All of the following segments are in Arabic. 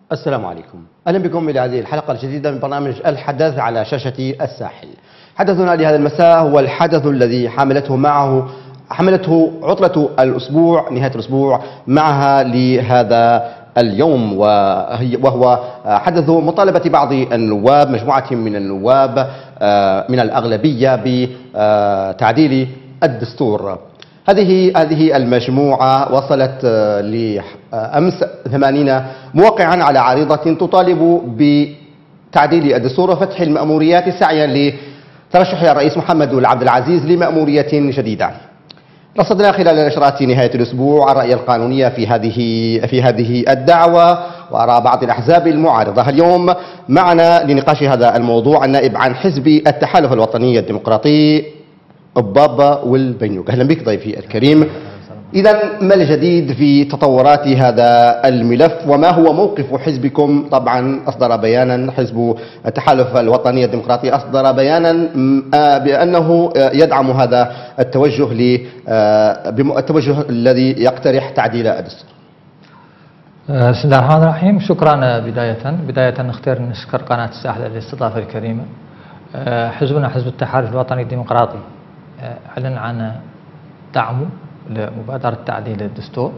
السلام عليكم، أهلا بكم إلى هذه الحلقة الجديدة من برنامج الحدث على شاشة الساحل. حدثنا لهذا المساء هو الحدث الذي حملته عطلة الأسبوع، نهاية الأسبوع معها لهذا اليوم، وهو حدث مطالبة بعض النواب، مجموعة من النواب من الأغلبية بتعديل الدستور. هذه المجموعة وصلت لأمس 80 موقعا على عريضة تطالب بتعديل الدستور وفتح المأموريات سعيا لترشح الرئيس محمد بن عبد العزيز لمأمورية جديدة. رصدنا خلال نشرات نهاية الأسبوع الرأي القانوني في هذه الدعوة وآراء بعض الأحزاب المعارضة. اليوم معنا لنقاش هذا الموضوع النائب عن حزب التحالف الوطني الديمقراطي بابا والبنيوك. أهلا بك ضيفي الكريم. إذا ما الجديد في تطورات هذا الملف وما هو موقف حزبكم؟ طبعا أصدر بيانا حزب التحالف الوطني الديمقراطي، أصدر بيانا بأنه يدعم هذا التوجه الذي يقترح تعديل الدستور. بسم الله الرحمن الرحيم. شكرا. بداية نختار نشكر قناة الساحل على الاستضافة الكريمة. حزبنا حزب التحالف الوطني الديمقراطي أعلن عن دعمه لمبادرة تعديل الدستور،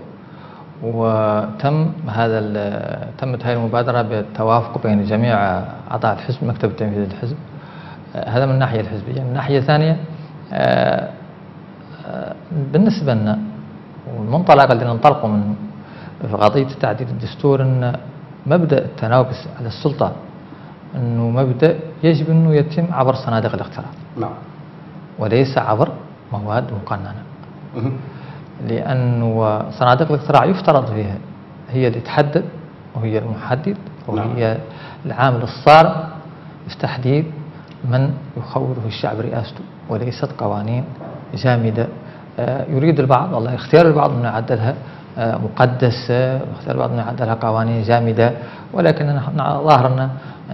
تمت هذه المبادرة بالتوافق بين جميع أعضاء الحزب، مكتب التنفيذي للحزب. هذا من الناحية الحزبية. من الناحية الثانية بالنسبة لنا والمنطلق اللي ننطلقه منه في قضية تعديل الدستور أن مبدأ التنافس على السلطة أنه مبدأ يجب أنه يتم عبر صناديق الاقتراع، وليس عبر مواد مقننة، لأنه صناديق الاقتراع يفترض فيها هي اللي تحدد وهي المحدد وهي العامل الصارم في تحديد من يخوله الشعب رئاسته، وليست قوانين جامدة يريد البعض، والله اختيار البعض أن يعدلها مقدسة، اختيار البعض أن يعدلها قوانين جامدة، ولكن ظاهرنا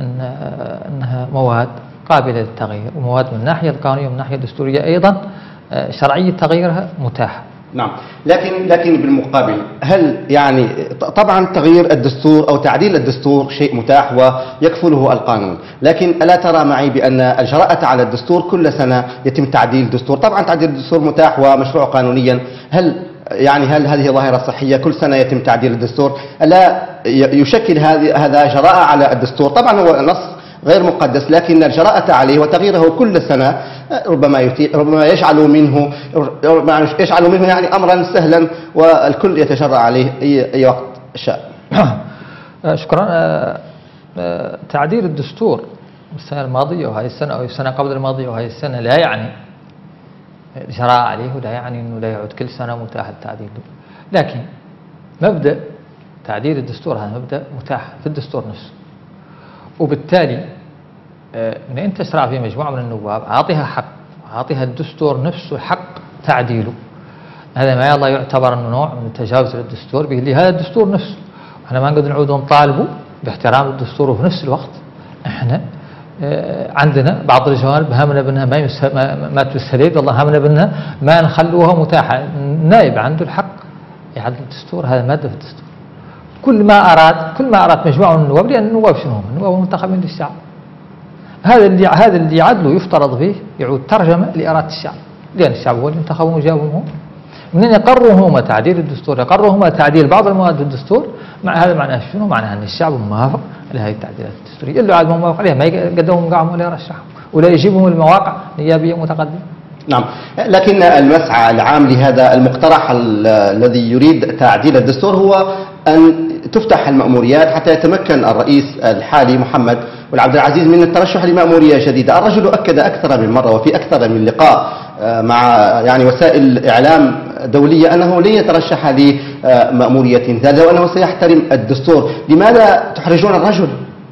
أنها مواد قابلة للتغيير، ومواد من الناحية القانونية ومن الناحية الدستورية أيضا شرعية تغييرها متاحة. نعم، لكن بالمقابل هل يعني طبعا تغيير الدستور أو تعديل الدستور شيء متاح ويكفله القانون، لكن ألا ترى معي بأن الجراءة على الدستور كل سنة يتم تعديل الدستور؟ طبعا تعديل الدستور متاح ومشروع قانونيا، هل هذه ظاهرة صحية كل سنة يتم تعديل الدستور؟ ألا يشكل هذا جراءة على الدستور؟ طبعا هو نص غير مقدس، لكن الجراءة عليه وتغييره كل سنة ربما يجعل منه يعني أمرا سهلا والكل يتجرأ عليه أي وقت شاء. شكرا. تعديل الدستور السنة الماضية وهذه السنة أو السنة قبل الماضية وهذه السنة لا يعني الجراءة عليه، ولا يعني أنه لا يعود كل سنة متاح التعديل، لكن مبدأ تعديل الدستور هذا مبدأ متاح في الدستور نفسه، وبالتالي من أنت تشرع في مجموعة من النواب أعطيها حق، أعطيها الدستور نفسه حق تعديله. هذا ما يلا يعتبر أنه نوع من التجاوز للدستور لهذا الدستور نفسه. احنا ما نقدر نعود نطالبه باحترام الدستور، وفي نفس الوقت احنا عندنا بعض الجوانب همنا بأنها ما تستدعي، والله همنا بأنها ما نخلوها متاحة. النائب عنده الحق يعدل الدستور، هذا مادة في الدستور. كل ما أراد مجموعة من النواب، لأن النواب شنو هم؟ النواب منتخبين للشعب. هذا اللي يعدله يفترض فيه يعود ترجمة لإرادة الشعب، لأن الشعب هو اللي انتخبهم وجابهم هم. منين يقرروا هم تعديل الدستور؟ يقرروا هم تعديل بعض المواد في الدستور. هذا معناه شنو؟ معناه أن الشعب موافق لهذه التعديلات الدستورية، اللي عاد موافق عليها ما يقدموا مقامهم ولا يرشحهم ولا يجيبهم المواقع نيابية متقدمة. نعم، لكن المسعى العام لهذا المقترح الذي يريد تعديل الدستور هو أن تفتح المأموريات حتى يتمكن الرئيس الحالي محمد بن عبد العزيز من الترشح لمأمورية جديدة. الرجل أكد أكثر من مرة وفي أكثر من لقاء مع يعني وسائل إعلام دولية أنه لن يترشح لمأمورية ثالثة وأنه سيحترم الدستور. لماذا تحرجون الرجل؟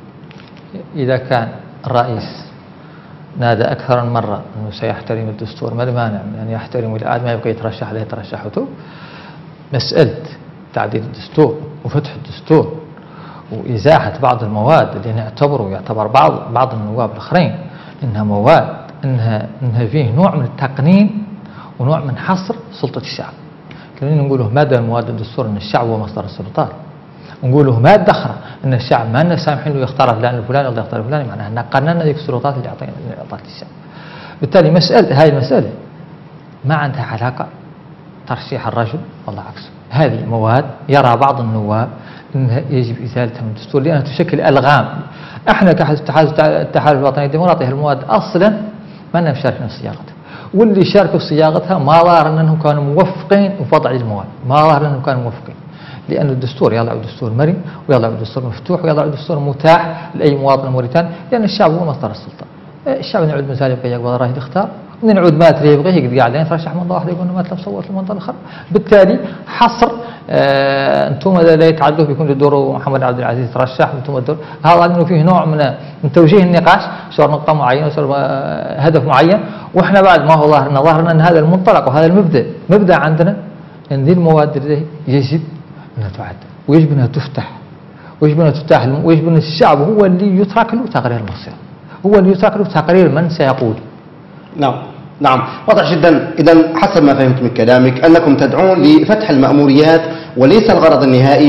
إذا كان الرئيس نادى أكثر من مرة أنه سيحترم الدستور، ما المانع من أن يحترم العاد ما يبقى يترشح له ترشحته؟ مسألة تعديل الدستور وفتح الدستور وإزاحة بعض المواد اللي يعتبر بعض النواب الآخرين إنها مواد إنها فيه نوع من التقنين ونوع من حصر سلطة الشعب. خلينا نقوله مدى مواد الدستور أن الشعب هو مصدر السلطات، نقوله ما ادخره ان الشعب ما لنا سامحين له يختار فلان الفلاني ولا يختار الفلاني، معناها ان قننا ذيك السلطات اللي اعطت للشعب. بالتالي هاي المساله ما عندها علاقه ترشيح الرجل والله عكسه. هذه مواد يرى بعض النواب انها يجب ازالتها من الدستور لانها تشكل الغام. احنا كالتحالف الوطني الديمقراطي هالمواد اصلا ما لنا مشاركين في صياغتها، واللي شاركوا في صياغتها ما ظهر انهم كانوا موفقين في وضع المواد، ما ظهر انهم كانوا موفقين، لان الدستور يلا دستور مرن ويلا دستور مفتوح ويلا دستور متاح لاي مواطن موريتاني، لان الشعب هو مصدر السلطه. الشعب نعود مازال يبغى يقبض راه يختار، نعود ما تري يبغى يقعد قاعدين يترشح منطقه واحده يقول ما تلف صوت المنطقه الاخرى. بالتالي حصر انتم لا يتعدوا بيكون الدور محمد عبد العزيز ترشح انتم الدور، هذا انه فيه نوع من توجيه النقاش صار نقطه معينه صار هدف معين، واحنا بعد ما هو ظاهرنا ان هذا المنطلق وهذا مبدا عندنا ان ذي المواد يجب انها تعد ويجب انها تفتح ويجب انها تفتح ويجب ان الشعب هو اللي يترك له تقرير المصير، هو اللي يترك له تقرير من سيقول. نعم واضح جدا. إذا حسب ما فهمت من كلامك أنكم تدعون لفتح المأموريات وليس الغرض النهائي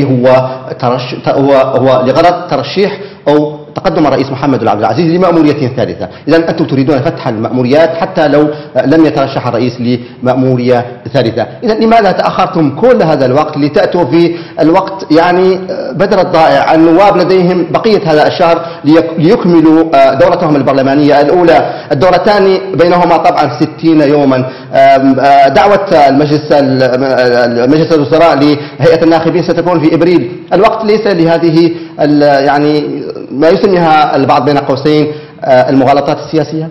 هو لغرض ترشيح أو تقدم الرئيس محمد عبد العزيز لمأمورية ثالثة. إذا أنتم تريدون فتح المأموريات حتى لو لم يترشح الرئيس لمأمورية ثالثة. إذا لماذا تأخرتم كل هذا الوقت لتأتوا في الوقت يعني بدر الضائع؟ النواب لديهم بقية هذا الشهر ليكملوا دورتهم البرلمانية الأولى، الدورتان بينهما طبعا 60 يوما. دعوة المجلس الوزراء لهيئة الناخبين ستكون في إبريل. الوقت ليس لهذه يعني ما يسميها البعض بين قوسين المغالطات السياسية.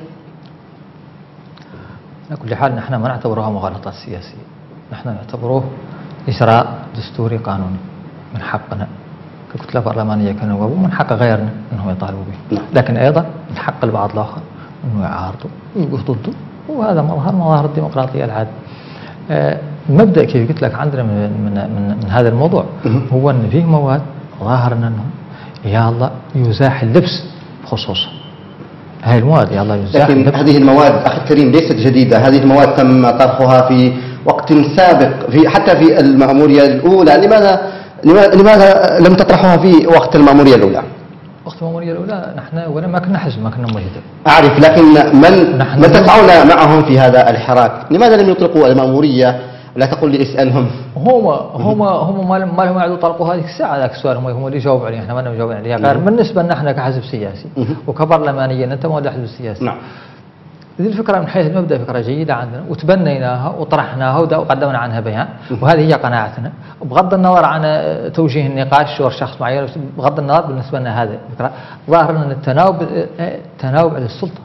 على كل حال نحن ما نعتبرها مغالطات سياسية، نحن نعتبروه إجراء دستوري قانوني من حقنا ككتلة برلمانية كنواب ومن حق غيرنا أنهم يطالبوا به، لكن أيضا من حق البعض الآخر أنه يعارضوا ويقف ضده، وهذا مظهر الديمقراطية العادي. المبدأ كيف قلت لك عندنا من هذا الموضوع هو أن فيه مواد ظاهرنا أنه يا الله يزاح اللبس بخصوصه. هاي المواد يا الله يزاح لكن اللبس. هذه المواد أخي الكريم ليست جديدة، هذه المواد تم طرحها في وقت سابق حتى في المأمورية الأولى. لماذا لم تطرحوها في وقت المأمورية الأولى؟ وقت المأمورية الأولى نحن ولا ما كنا حزب، ما كنا مجدد. أعرف، لكن من تسعون معهم في هذا الحراك؟ لماذا لم يطلقوا المأمورية؟ لا تقول لي اسألهم. هم ما لهم يعدوا طلقوا هذه الساعة. ذاك السؤال هم اللي يجاوبوا عليه، احنا ما نجاوب عليه. غير بالنسبة لنا احنا كحزب سياسي وكبرلمانيا انت مولى حزب سياسي. نعم. هذه الفكرة من حيث المبدأ فكرة جيدة عندنا وتبنيناها وطرحناها وقدمنا عنها بيان، وهذه هي قناعتنا بغض النظر عن توجيه النقاش شور شخص معين. بغض النظر بالنسبة لنا هذا الفكرة ظاهر ان التناوب على السلطة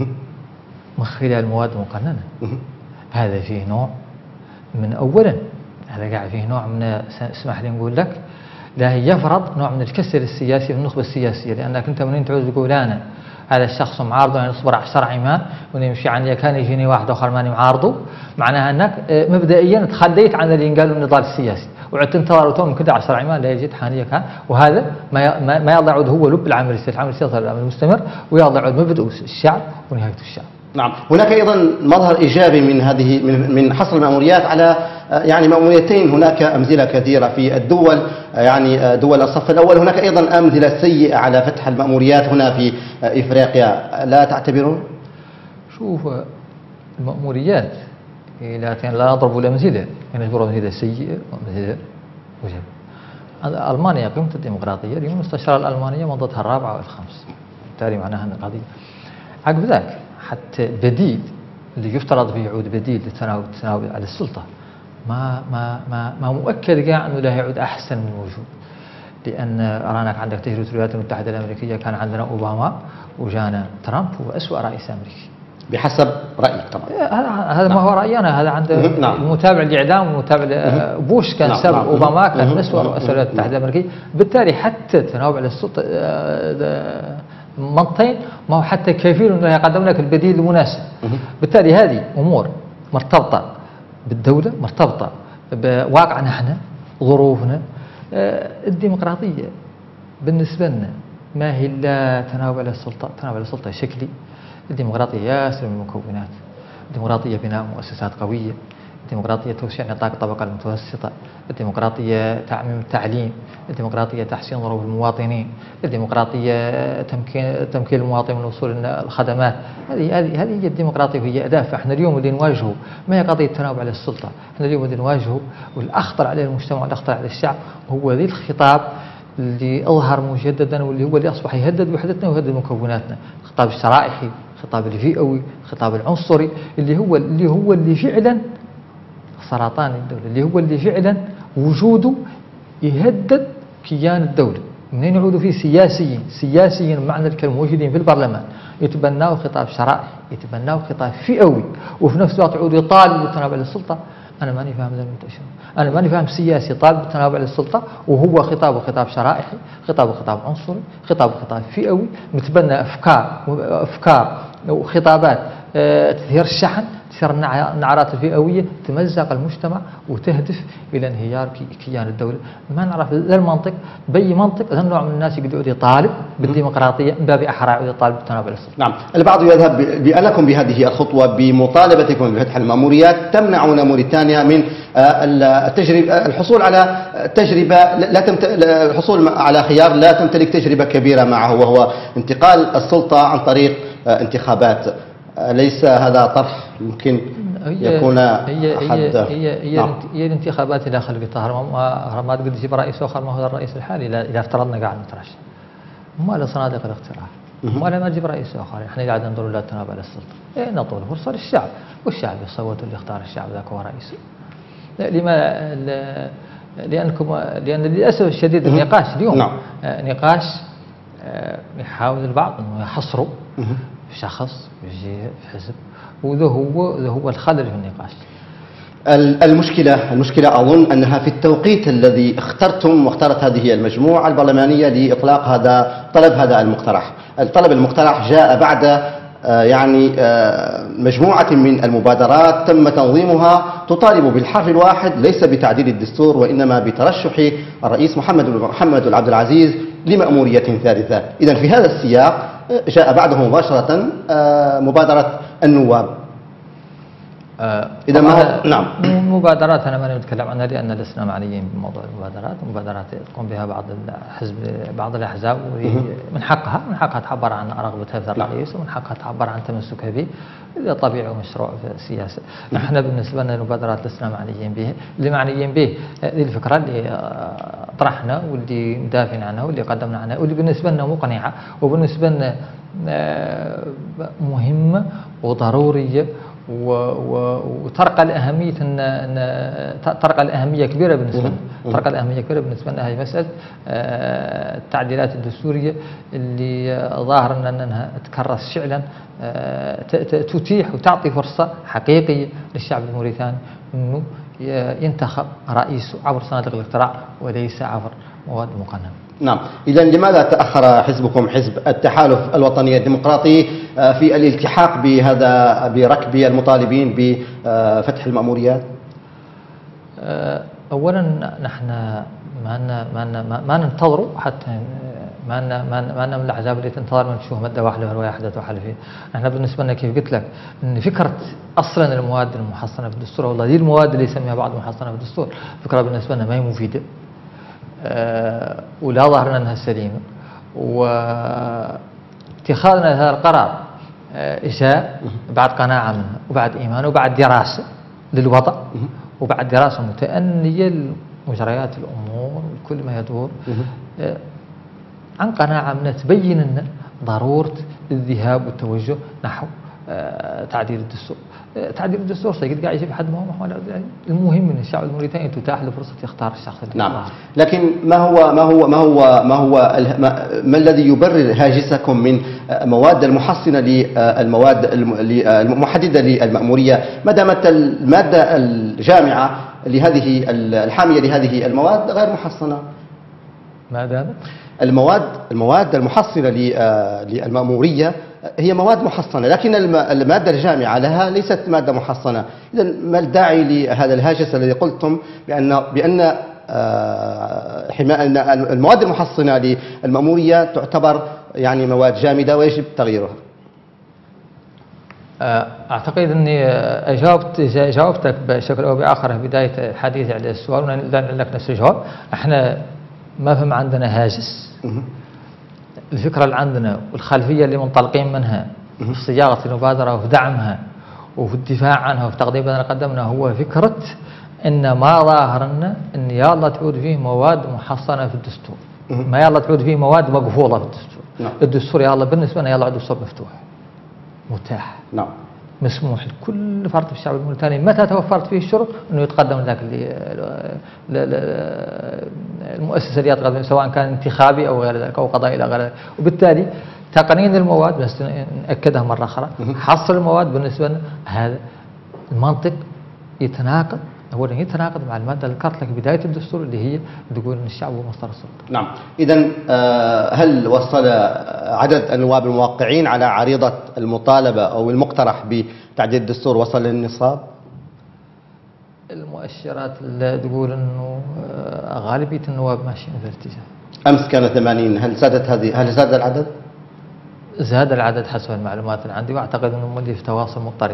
من خلال المواد المقننة. هذا فيه نوع من أولا هذا قاعد فيه نوع من اسمح لي نقول لك لا يفرض نوع من الكسر السياسي في النخبة السياسية، لأنك أنت منين تعود تقول أنا هذا الشخص معارضه يعني يصبر على الشرعي ما ونمشي عني كان يجيني واحد آخر ماني معارضه، معناها أنك مبدئيا تخليت عن اللي قالوا النضال السياسي وعدت انتظر وتوم كده على الشرعي ما لا يجد حانية كان، وهذا ما يلا يعود هو لب العمل السياسي. العمل السياسي العمل المستمر ويلا يعود مبدأ الشعب ونهاية الشعب. نعم. هناك أيضا مظهر إيجابي من حصر المأموريات على يعني مأموريتين. هناك أمثلة كثيرة في الدول يعني دول الصف الأول، هناك أيضا أمثلة سيئة على فتح المأموريات هنا في إفريقيا، لا تعتبرون؟ شوف المأموريات لا نضرب الأمثلة، نضرب أمثلة سيئة وأمثلة وجب. ألمانيا قيمة الديمقراطية اليوم المستشارة الألمانية مضتها الرابعة والخامسة، بالتالي معناها أن القضية عقب ذاك حتى بديل اللي يفترض فيه يعود بديل للتناوب على السلطة ما مؤكد قاع انه لا يعود احسن من وجود، لان ارانك عندك تجربه الولايات المتحده الامريكيه كان عندنا اوباما وجانا ترامب هو اسوء رئيس امريكي بحسب رايك طبعا. هذا ما هو راينا، هذا عند المتابع الاعلام والمتابع بوش كان سبب اوباما كان من اسوء رؤساء الولايات المتحده الامريكيه. بالتالي حتى التناوب على السلطه منطين ما هو حتى كفيل انه يقدم لك البديل المناسب. بالتالي هذه امور مرتبطه بالدوله، مرتبطه بواقعنا احنا ظروفنا. الديمقراطيه بالنسبه لنا ما هي الا تناوب على السلطه، تناوب على السلطه شكلي. الديمقراطيه ياسر من المكونات. الديمقراطيه بناء مؤسسات قويه، الديمقراطية توسيع نطاق الطبقة المتوسطة، الديمقراطية تعميم التعليم، الديمقراطية تحسين ظروف المواطنين، الديمقراطية تمكين المواطن من الوصول إلى الخدمات. هذه هي الديمقراطية وهي أداة. فإحنا اليوم اللي نواجهه ما هي قضية تناوب على السلطة، إحنا اليوم اللي نواجهه والأخطر على المجتمع والأخطر على الشعب هو ذي الخطاب اللي أظهر مجددا واللي هو اللي أصبح يهدد وحدتنا ويهدد مكوناتنا، الخطاب الشرائحي، الخطاب الفئوي، الخطاب العنصري، اللي فعلا سرطان الدولة، اللي فعلا وجوده يهدد كيان الدولة. منين يعودوا فيه سياسيين بمعنى الكلمة موجودين في البرلمان يتبنوا خطاب شرائحي، يتبنوا خطاب فئوي، وفي نفس الوقت يعودوا يطالبوا بالتناوب على السلطة. أنا ماني فاهم ذا المنتشر، أنا ماني فاهم سياسي طالب بالتناوب على السلطة وهو خطابه خطاب شرائحي، خطابه خطاب عنصري، خطابه خطاب فئوي، متبنى أفكار وخطابات تثير الشحن، تثير النعرات الفئوية، تمزق المجتمع وتهدف إلى انهيار كيان الدولة. ما نعرف ذا المنطق بأي منطق ذا النوع من الناس يقعد يطالب بالديمقراطية من باب أحرى يقعد يطالب بالتناوب على السلطة. نعم، البعض يذهب بأنكم بهذه الخطوة بمطالبتكم بفتح المأموريات تمنعون موريتانيا من الحصول على تجربة الحصول على خيار لا تمتلك تجربة كبيرة معه، وهو انتقال السلطة عن طريق انتخابات. ليس هذا طرح يمكن يكون هي الانتخابات اللي خلقتها ما تقدر تجيب رئيس اخر ما هو الرئيس الحالي اذا افترضنا قاعد نترشح. ما له صناديق الاقتراع، ما تجيب رئيس اخر. احنا قاعد ننظر لا تناوب على السلطه، نعطوا فرصه للشعب والشعب يصوت اللي اختار الشعب ذاك هو رئيسه. لان للاسف الشديد النقاش اليوم نقاش يحاول البعض انه يحصروا في شخص في حزب، وذا هو الخلل في النقاش. المشكلة أظن أنها في التوقيت الذي واختارت هذه المجموعة البرلمانية لإطلاق طلب هذا المقترح. الطلب المقترح جاء بعد مجموعة من المبادرات تم تنظيمها تطالب بالحرف الواحد ليس بتعديل الدستور وإنما بترشح الرئيس محمد عبد العزيز لمأمورية ثالثة. إذن في هذا السياق جاء بعده مباشرة مبادرة النواب. إذا ما نعم مبادرات أنا ما نتكلم عنها لأن لسنا معنيين بموضوع المبادرات تقوم بها بعض الأحزاب، من حقها تعبر عن رغبتها في الرئيس ومن حقها تعبر عن تمسكها به، هذا طبيعي ومشروع في السياسة. نحن بالنسبة لنا المبادرات لسنا معنيين به، اللي معنيين به هذه الفكرة اللي طرحنا واللي ندافع عنها واللي قدمنا عنها واللي بالنسبة لنا مقنعة وبالنسبة لنا مهمة وضرورية وترقى الأهمية كبيرة بالنسبة لنا. هي مسألة التعديلات الدستورية اللي ظاهر أنها تكرس فعلا تتيح وتعطي فرصة حقيقية للشعب الموريتاني أنه ينتخب رئيسه عبر صناديق الاقتراع وليس عبر مواد مقننة. نعم، إذا لماذا تأخر حزبكم حزب التحالف الوطني الديمقراطي في الالتحاق بركب المطالبين بفتح المأموريات؟ أولا نحن ما ننتظروا حتى ما من الأحزاب اللي تنتظر من تشوف مادة واحدة ورواية واحدة توحل فيه. نحن بالنسبة لنا كيف قلت لك إن فكرة أصلا المواد المحصنة في الدستور، والله دي المواد اللي يسميها بعض محصنة في الدستور، فكرة بالنسبة لنا ما هي مفيدة ولا ظهرنا أنها سليمة، واتخاذنا هذا القرار جاء بعد قناعة منها وبعد إيمان وبعد دراسة للوضع وبعد دراسة متأنية لمجريات الأمور وكل ما يدور عن قناعة منها تبين لنا ضرورة الذهاب والتوجه نحو تعديل الدستور. تعديل الدستور سيقد قاعد يجيب حد ما هو المهم ان الشعب الموريتاني تتاح له فرصه يختار الشخص اللي نعم، لكن ما الذي يبرر هاجسكم من مواد المحصنه للمواد المحدده للمأمورية ما دامت الماده الجامعه لهذه الحاميه لهذه المواد غير محصنه؟ ما دامت المواد المحصنه للمأمورية هي مواد محصنة، لكن المادة الجامعة لها ليست مادة محصنة. إذا ما الداعي لهذا الهاجس الذي قلتم بأن المواد المحصنة للمأمورية تعتبر مواد جامدة ويجب تغييرها؟ أعتقد أني جاوبتك بشكل أو بآخر في بداية الحديث على السؤال، ولن لك نفس الجواب. احنا ما فهم عندنا هاجس. الفكرة اللي عندنا والخلفية اللي منطلقين منها في صياغة المبادرة وفي دعمها وفي الدفاع عنها وفي تقديم ما قدمنا هو فكرة أن ما ظاهرنا أن يا الله تعود فيه مواد محصنة في الدستور، ما يا الله تعود فيه مواد مقفولة في الدستور. الدستور يا الله بالنسبة لنا يا الله عود الدستور مفتوح متاح، نعم، مسموح لكل فرد في الشعب الموريتاني متى توفرت فيه الشروط انه يتقدم ذاك المؤسسه اللي يتقدم، سواء كان انتخابي او غير ذلك او قضائي الى غير ذلك. وبالتالي تقنين المواد، بس ناكدها مره اخرى، حصر المواد بالنسبه لنا هذا المنطق يتناقض، اولا يتناقض مع الماده اللي ذكرت لك بدايه الدستور اللي هي تقول ان الشعب هو مصدر السلطه. نعم، اذا هل وصل عدد النواب الموقعين على عريضه المطالبه او المقترح بتعديل الدستور وصل للنصاب؟ المؤشرات اللي تقول انه غالبيه النواب ماشيين في الاتجاه. امس كان 80، هل زاد العدد؟ زاد العدد حسب المعلومات اللي عندي، واعتقد انه مولي في تواصل مضطرب.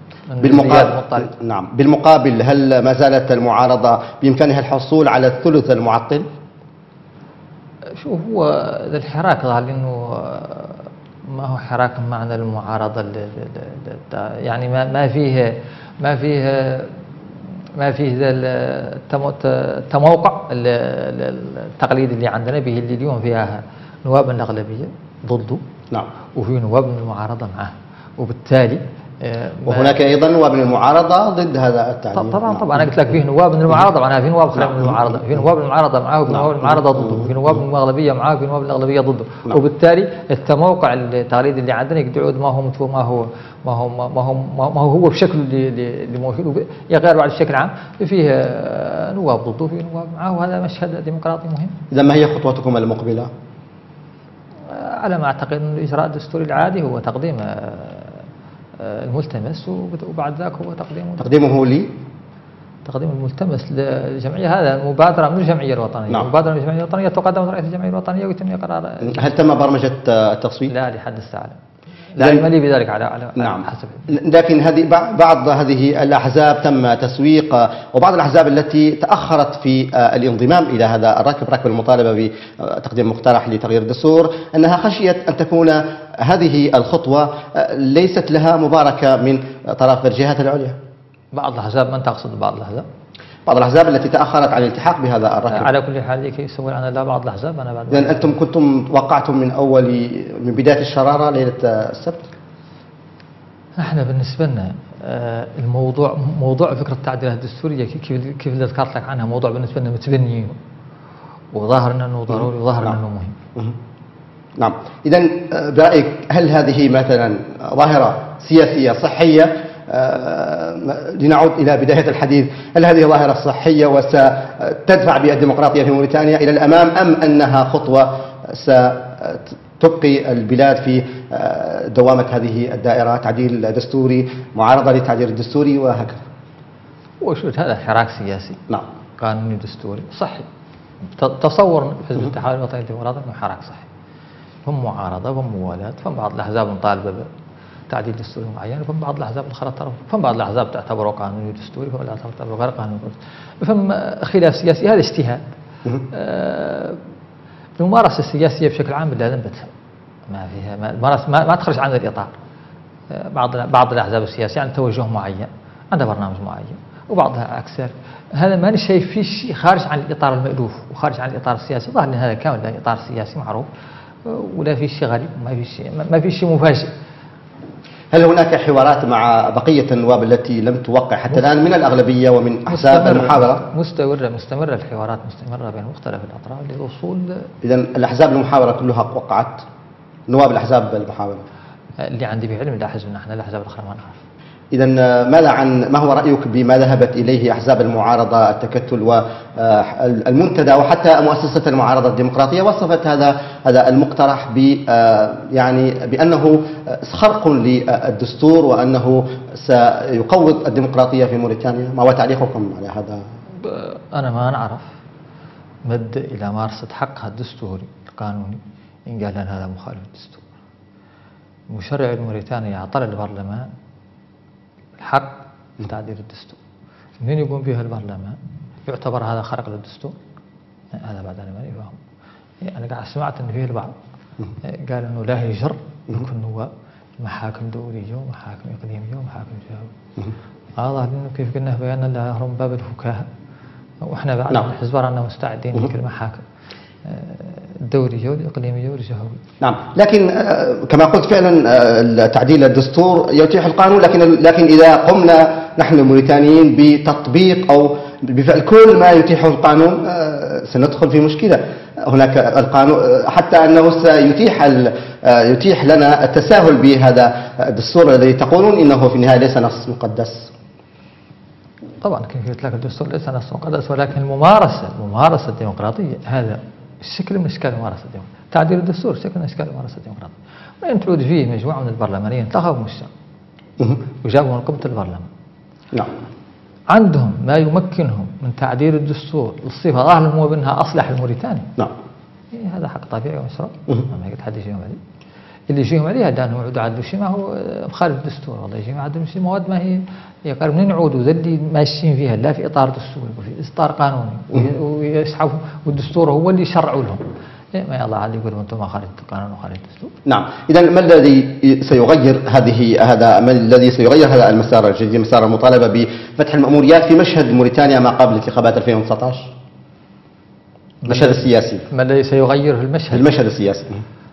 بالمقابل هل ما زالت المعارضة بإمكانها الحصول على الثلث المعطل؟ شوف، هو الحراك ظهر لي انه ما هو حراك معنى المعارضة يعني ما فيه التموقع التقليدي اللي عندنا به، اللي اليوم فيها نواب من الأغلبية ضده، نعم، وفي نواب من المعارضة معه، وبالتالي وهناك ايضا نواب من المعارضه ضد هذا التعديل. طبعا انا قلت لك فيه نواب من المعارضه، معناها في نواب خارج من المعارضه، في نواب من المعارضه معاه وفي نواب من المعارضه ضده، وفي نواب من الاغلبيه معاه وفي نواب من الاغلبيه ضده. وبالتالي التموقع التقليدي اللي عندنا يقدر يعود ما هو بشكل اللي موجود، يغير بعد الشكل العام، فيه نواب ضده وفيه نواب معاه، وهذا مشهد ديمقراطي مهم. اذا ما هي خطوتكم المقبله؟ على ما اعتقد ان الاجراء الدستوري العادي هو تقديم الملتمس، وبعد ذاك هو تقديمه لي تقديم الملتمس للجمعيه. هذا مبادره من الجمعيه الوطنيه. نعم. مبادره من الجمعيه الوطنيه تقدم لرئيس الجمعيه الوطنيه ويتم قرار. هل تم برمجه التصويت؟ لا لحد الساعه لا علم لي بذلك على نعم. حسب. لكن بعض هذه الأحزاب تم تسويق، وبعض الأحزاب التي تأخرت في الانضمام إلى هذا ركب المطالبة بتقديم مقترح لتغيير الدستور، أنها خشيت أن تكون هذه الخطوة ليست لها مباركة من طرف الجهات العليا. بعض الأحزاب، من تقصد بعض الأحزاب؟ بعض الأحزاب التي تأخرت عن الالتحاق بهذا الركب. على كل حال كي يسوي أنا لا بعض الأحزاب أنا بعد. إذن أنتم كنتم وقعتم من بداية الشرارة ليلة السبت؟ احنا بالنسبة لنا موضوع فكرة التعديلات الدستورية كيف اللي ذكرت لك عنها، موضوع بالنسبة لنا متبني وظاهر انه ضروري وظاهر انه مهم. نعم، إذن برأيك هل هذه مثلا ظاهرة سياسية صحية؟ لنعود إلى بداية الحديث، هل هذه ظاهرة صحية وستدفع بالديمقراطية في موريتانيا إلى الأمام، أم أنها خطوة ستبقي البلاد في دوامة هذه الدائرة، تعديل دستوري، معارضة للتعديل الدستوري وهكذا؟ وشوف، هذا حراك سياسي. نعم، قانوني دستوري صحي. تصور حزب الاتحاد الوطني الديمقراطي انه حراك صحي، هم معارضة وهم موالاة، فهم بعض الأحزاب مطالبة تعديل دستوري معين، وفهم بعض الأحزاب الأخرى طرف، فهم بعض الأحزاب تعتبره قانوني دستوري، وفهم الأحزاب تعتبره غير قانوني، فهم خلاف سياسي. هذا اجتهاد. الممارسة السياسية بشكل عام لازم بتهم، ما فيها ما تخرج عن الإطار. بعض الأحزاب السياسية عندها توجه معين، عندها برنامج معين، وبعضها عكس ذلك. هذا ما شايف فيه شيء خارج عن الإطار المألوف وخارج عن الإطار السياسي. ظاهر هذا كامل له إطار سياسي معروف، ولا في شيء غريب، ما في شيء مفاجئ. هل هناك حوارات مع بقية النواب التي لم توقع حتى الآن من الأغلبية ومن أحزاب المحاورة؟ مستمرة الحوارات مستمرة بين مختلف الأطراف للوصول. إذن الأحزاب المحاورة كلها وقعت؟ نواب الأحزاب المحاورة اللي عندي بعلم لا حزب نحن، الأحزاب الأخرى ما نعرف. إذن ما هو رأيك بما ذهبت إليه أحزاب المعارضة التكتل والمنتدى وحتى مؤسسة المعارضة الديمقراطية؟ وصفت هذا المقترح يعني بأنه خرق للدستور وأنه سيقوض الديمقراطية في موريتانيا. ما هو تعليقكم على هذا؟ أنا ما نعرف مد إلى مارسة حقها الدستوري القانوني إن قال أن هذا مخالف للدستور. المشرع الموريتاني أعطى للبرلمان حق في تعديل الدستور. من يقوم بها البرلمان يعتبر هذا خرق للدستور؟ هذا بعد أنا ماني فاهم. أنا قاعد سمعت أن فيه البعض قال أنه لا يجر يكون نواب محاكم دولية ومحاكم إقليمية ومحاكم جهوية. هذا لأنه كيف قلنا بيانا لا يهرم باب الفكاهة، وإحنا بعد الحزب رانا مستعدين لكل المحاكم الدولية والإقليمية والجهوية. نعم، لكن كما قلت فعلا تعديل الدستور يتيح القانون، لكن إذا قمنا نحن الموريتانيين بتطبيق أو بفعل كل ما يتيحه القانون سندخل في مشكلة. هناك القانون حتى أنه يتيح لنا التساهل بهذا الدستور الذي تقولون إنه في النهاية ليس نص مقدس. طبعا كيف يطلق الدستور ليس نص مقدس، ولكن الممارسة الديمقراطية هذا الشكل من أشكال الممارسة الديمقراطية. تعديل الدستور شكل من أشكال الممارسة الديمقراطية. وإن تعود فيه مجموعة من البرلمانيين انتخبوا من الشعب وجابوا من قبة البرلمان. نعم. عندهم ما يمكنهم من تعديل الدستور للصفة ظاهر هو بأنها أصلح الموريتاني. نعم. هذا حق طبيعي ومشروع. ما يقدر حد يجيهم عليه. اللي يجيهم عليه هذا أنه يعودوا عدلوا شيء ما هو خارج الدستور، والله يجيهم عدلوا شيء مواد ما هي قالوا منين يعودوا ذا اللي ماشيين فيها لا في إطار دستوري وفي إطار قانوني ويسحبوا، والدستور هو اللي يشرعوا لهم. ما يلا عاد يقولوا أنتم خارج القانون وخارج الدستور. نعم، إذا ما الذي سيغير هذا المسار الجديد، مسار المطالبة بفتح المأموريات في مشهد موريتانيا ما قبل انتخابات 2019؟ المشهد السياسي. ما الذي سيغير في المشهد السياسي؟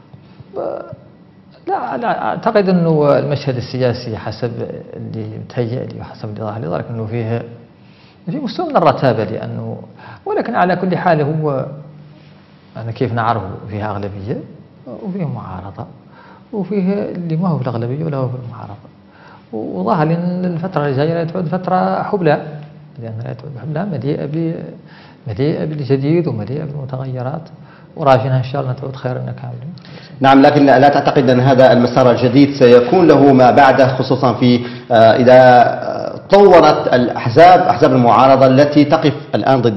لا أعتقد أنه المشهد السياسي حسب اللي متهيأ لي وحسب اللي ظاهر لي ذلك أنه فيه مستوى من الرتابة، ولكن على كل حال هو أنا كيف نعرفه فيها أغلبية وفيه معارضة وفيه اللي ما هو في الأغلبية ولا هو في المعارضة. وظاهر أن الفترة الجاية لا تعود فترة حبلى، لأن لا تعود حبلى مليئة بالجديد ومليئة بالمتغيرات، وراجعها إن شاء الله تعود خيرا كاملين. نعم، لكن لا تعتقد أن هذا المسار الجديد سيكون له ما بعده، خصوصا في إذا طورت أحزاب المعارضة التي تقف الآن ضد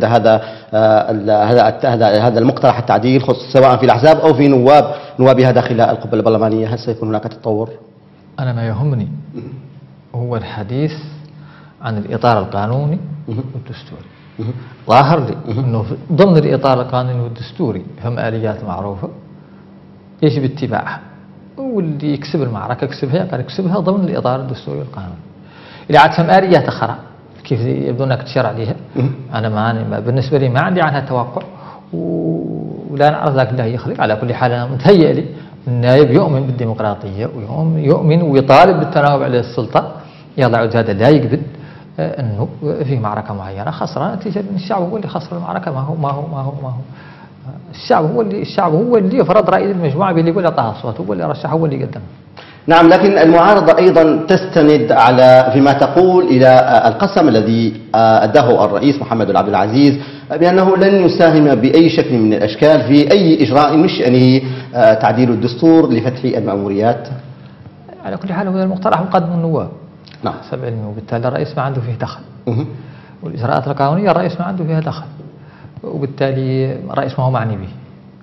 هذا المقترح التعديل، سواء في الأحزاب أو في نوابها داخل القبة البرلمانية، هل سيكون هناك تطور؟ أنا ما يهمني هو الحديث عن الإطار القانوني والدستوري. ظاهر لي أنه ضمن الإطار القانوني والدستوري هم آليات معروفة يجب اتباعها، واللي يكسب المعركة يكسبها ضمن الإطار الدستوري والقانوني. إذا عاد هم آليات أخرى كيف يبدو أنك تشرع عليها، أنا بالنسبة لي ما عندي عنها توقع ولا نعرف ذاك الله يخلق. على كل حال أنا متهيأ لي النائب يؤمن بالديمقراطية ويؤمن ويطالب بالتناوب على السلطة. يلا عود هذا لا يقبل أنه في معركة معينة خسران نتيجة أن الشعب هو اللي خسر المعركة. ما هو الشعب هو اللي يفرض رأي المجموعة باللي يقول أعطاها الصوت، هو اللي رشح، هو اللي قدم. نعم، لكن المعارضة أيضا تستند على فيما تقول إلى القسم الذي أداه الرئيس محمد عبد العزيز بأنه لن يساهم بأي شكل من الأشكال في أي إجراء من شأنه تعديل الدستور لفتح المأموريات. على كل حال هو المقترح مقدم النواب. نعم. حسب علمي، وبالتالي الرئيس ما عنده فيه دخل. والإجراءات القانونية الرئيس ما عنده فيها دخل، وبالتالي الرئيس ما هو معني به.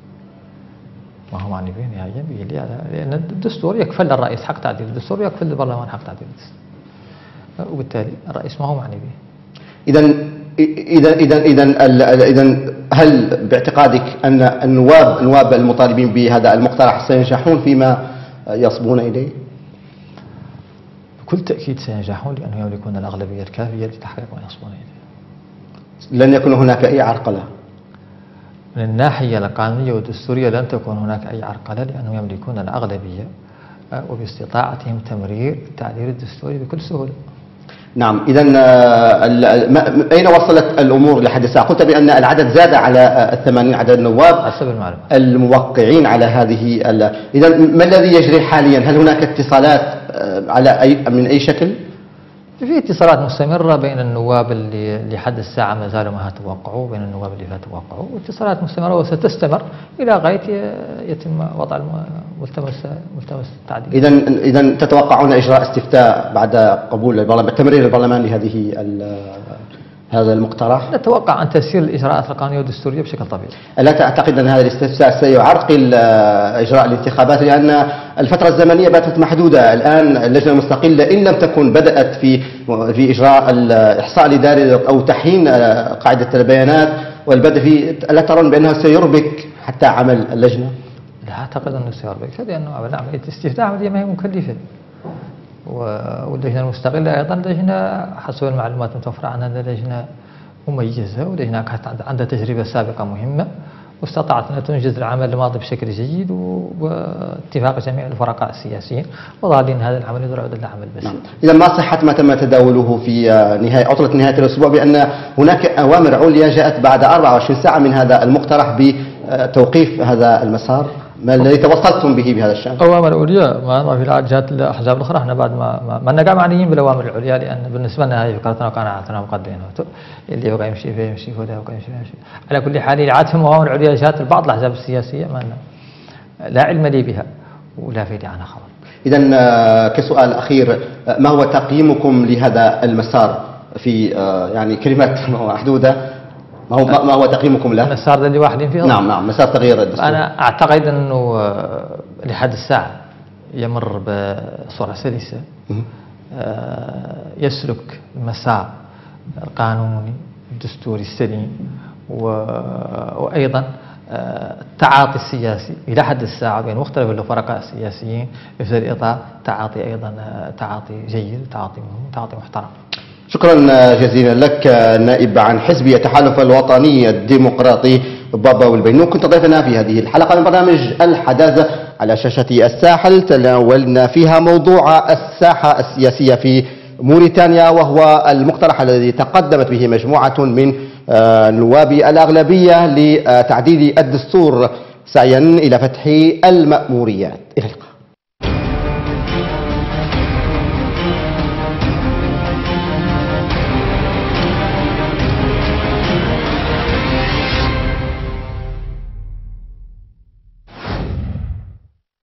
نهائيا لأن الدستور يكفل للرئيس حق تعديل الدستور ويكفل للبرلمان حق تعديل الدستور، وبالتالي الرئيس ما هو معني به. إذا هل باعتقادك أن النواب المطالبين بهذا المقترح سينجحون فيما يصبون إليه؟ بكل تأكيد سينجحون، لأنهم يملكون الأغلبية الكافية لتحقيق ما يصبون إليه. لن يكون هناك أي عرقلة من الناحية القانونية والدستورية، لن تكون هناك أي عرقلة، لأنهم يملكون الأغلبية وباستطاعتهم تمرير التعديل الدستوري بكل سهولة. نعم، إذا أين وصلت الأمور لحد الساعة؟ قلت بأن العدد زاد على 80 عدد النواب حسب المعلومات الموقعين على هذه إذا ما الذي يجري حاليا؟ هل هناك اتصالات من أي شكل؟ في اتصالات مستمرة بين النواب اللي لحد الساعة ما زالوا ما توقعوا، بين النواب اللي لا توقعوا، واتصالات مستمرة وستستمر إلى غاية يتم وضع ملتمس التعديل. إذا تتوقعون إجراء استفتاء بعد قبول تمرير البرلمان لهذه هذا المقترح؟ نتوقع أن تسير الإجراءات القانونية والدستورية بشكل طبيعي. لا تعتقد أن هذا الاستفسار سيعرقل إجراء الانتخابات، لأن الفترة الزمنية باتت محدودة الآن؟ اللجنة المستقلة إن لم تكن بدأت في إجراء الإحصاء الإداري أو تحيين قاعدة البيانات والبدء في، ألا ترون بأنها سيربك حتى عمل اللجنة؟ لا أعتقد أنه سيربك، لأنه عملية استفتاء عملية ما هي مكلفة، واللجنة المستقلة أيضا لجنة حسب المعلومات المتوفرة عنها لجنة مميزة، ولجنة عندها تجربة سابقة مهمة، واستطاعت أن تنجز العمل الماضي بشكل جيد واتفاق جميع الفرقاء السياسيين، وظالين هذا العمل يعود إلى عمل بسيط. إذا ما صحة ما تم تداوله في عطلة نهاية الأسبوع بأن هناك أوامر عليا جاءت بعد 24 ساعة من هذا المقترح بتوقيف هذا المسار؟ ما الذي توصلتم به بهذا الشأن؟ أوامر عليا ما في الجهات الأحزاب الأخرى، احنا بعد ما نقع معنيين بالأوامر العليا، لأن بالنسبة لنا هذه فكرتنا وقناعتنا مقدمين، اللي يبغى يمشي فيه يمشي، ولا يبغى يمشي يمشي. على كل حال عادهم أوامر عليا جاءت بعض الأحزاب السياسية ما لا علم لي بها ولا في عنها خبر. إذا كسؤال أخير، ما هو تقييمكم لهذا المسار في يعني كلمات محدودة؟ ما هو تقييمكم له؟ المسار اللي واحدين فيه؟ نعم مسار تغيير الدستور. أنا أعتقد أنه لحد الساعة يمر بصورة سلسة، يسلك المسار القانوني الدستوري السليم، وأيضا التعاطي السياسي إلى حد الساعة بين مختلف الفرقاء السياسيين في الإطار تعاطي أيضا تعاطي جيد وتعاطي مهم وتعاطي محترم. شكرا جزيلا لك نائب عن حزب التحالف الوطني الديمقراطي بابا والبينوك، كنت ضيفنا في هذه الحلقة من برنامج الحداثة على شاشة الساحل. تناولنا فيها موضوع الساحة السياسية في موريتانيا، وهو المقترح الذي تقدمت به مجموعة من نواب الأغلبية لتعديل الدستور سعيا إلى فتح المأموريات. إلى اللقاء.